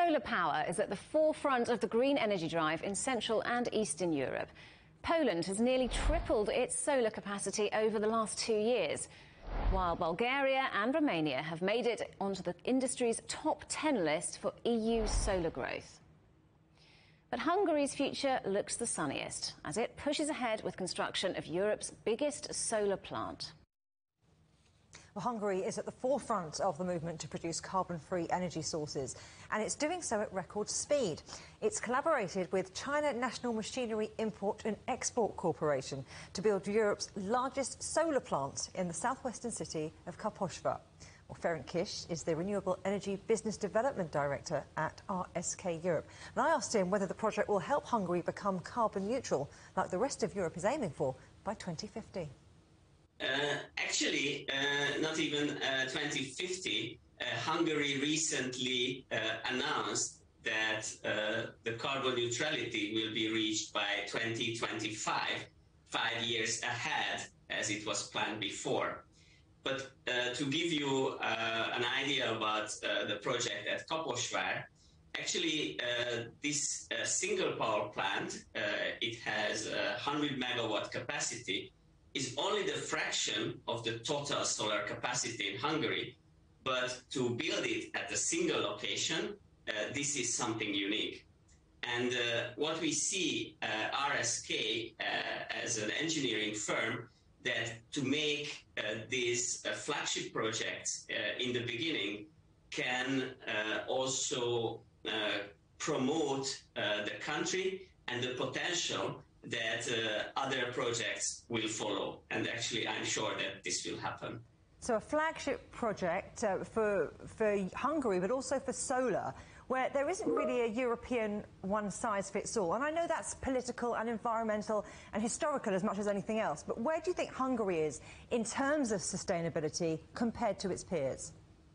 Solar power is at the forefront of the green energy drive in Central and Eastern Europe. Poland has nearly tripled its solar capacity over the last 2 years, while Bulgaria and Romania have made it onto the industry's top 10 list for EU solar growth. But Hungary's future looks the sunniest as it pushes ahead with construction of Europe's biggest solar plant. Well, Hungary is at the forefront of the movement to produce carbon-free energy sources, and it's doing so at record speed. It's collaborated with China National Machinery Import and Export Corporation to build Europe's largest solar plant in the southwestern city of Kaposvár. Well, Ferenc Kis is the Renewable Energy Business Development Director at RSK Europe. And I asked him whether the project will help Hungary become carbon neutral, like the rest of Europe is aiming for, by 2050. Actually, not even 2050. Hungary recently announced that the carbon neutrality will be reached by 2025, 5 years ahead as it was planned before. But to give you an idea about the project at Kaposvár, actually this single power plant, it has 100 megawatt capacity, is only the fraction of the total solar capacity in Hungary. But to build it at a single location, this is something unique. And what we see RSK as an engineering firm, that to make these flagship projects in the beginning can also promote the country and the potential that other projects will follow. And actually, I'm sure that this will happen. So a flagship project for Hungary, but also for solar, where there isn't really a European one-size-fits-all. And I know that's political and environmental and historical as much as anything else. But where do you think Hungary is in terms of sustainability compared to its peers?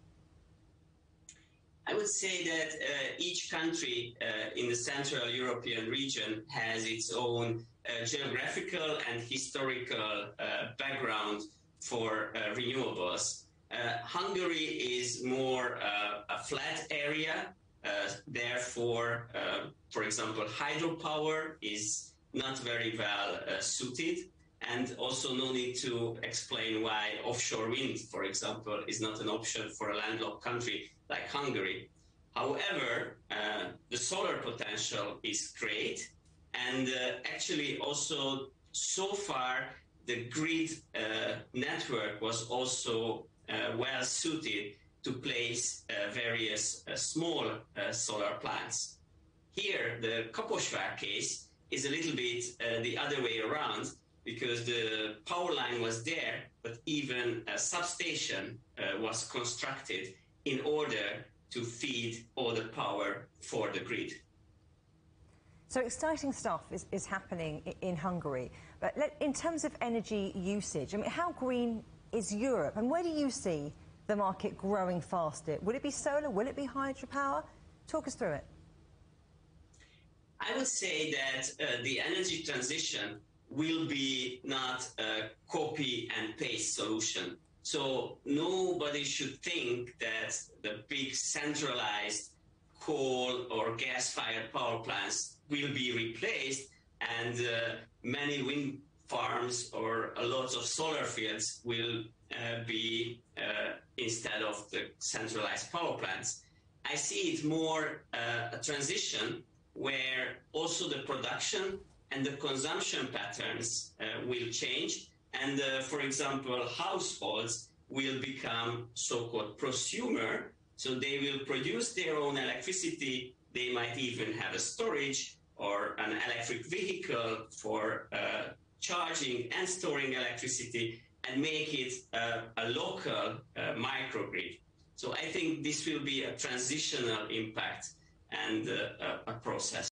I would say that each country in the Central European region has its own geographical and historical background for renewables. Hungary is more a flat area, therefore, for example, hydropower is not very well suited, and also no need to explain why offshore wind, for example, is not an option for a landlocked country like Hungary. However, the solar potential is great, and actually also so far the grid network was also well suited to place various small solar plants. Here, the Kaposvár case is a little bit the other way around, because the power line was there, but even a substation was constructed in order to feed all the power for the grid. So exciting stuff is happening in Hungary. But in terms of energy usage, I mean, how green is Europe? And where do you see the market growing faster? Will it be solar? Will it be hydropower? Talk us through it. I would say that the energy transition will be not a copy and paste solution. So nobody should think that the big centralized coal or gas-fired power plants will be replaced, and many wind farms or a lot of solar fields will be instead of the centralized power plants. I see it more a transition where also the production and the consumption patterns will change. And for example, households will become so-called prosumer, so they will produce their own electricity. They might even have a storage or an electric vehicle for charging and storing electricity, and make it a local microgrid. So I think this will be a transitional impact and a process.